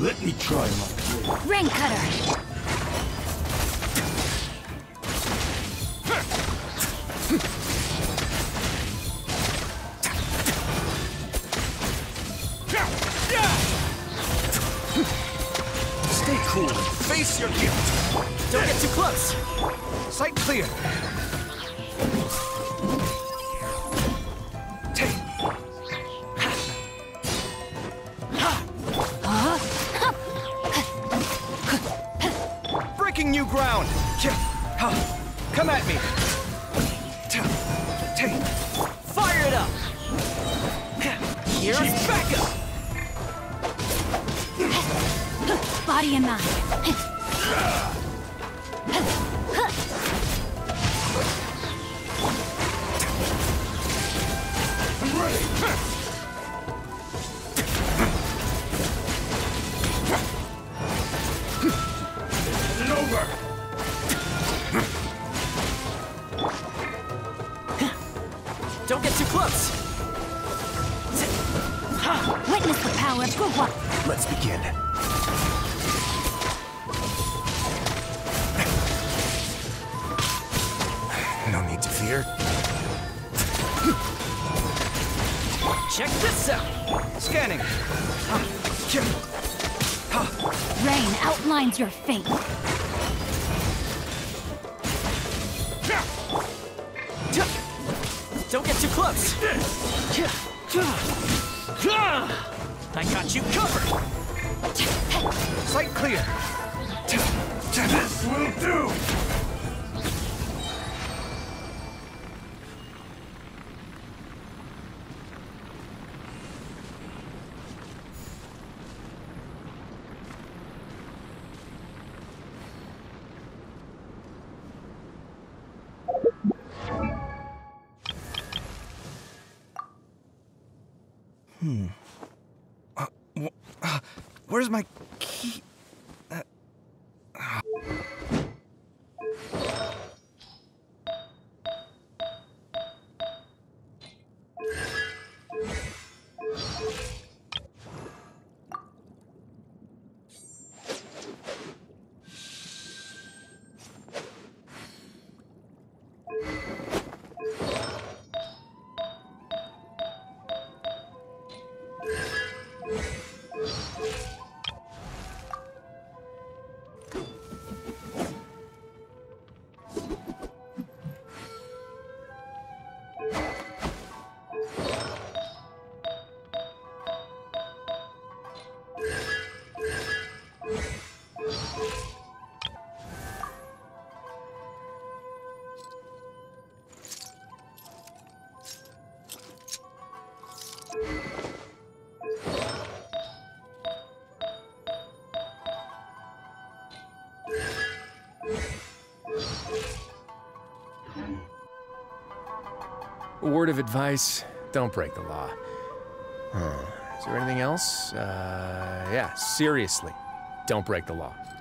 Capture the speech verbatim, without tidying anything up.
Let me try my blade. Rain Cutter! Stay cool and face your guilt. Don't get too close. Sight clear. Take. Breaking new ground. Come at me. Take. Fire it up. Here's backup. Body and mind. I'm ready. It's over. Don't get too close. Witness the power of Guhua. Let's begin. No need to fear. Check this out. Scanning. Rain outlines your fate. Don't get too close. I got you covered. Sight clear. This will do. Hmm. Uh, wh uh, where's my key? Uh, uh. A word of advice, don't break the law. Huh. Is there anything else? Uh, yeah, seriously, don't break the law.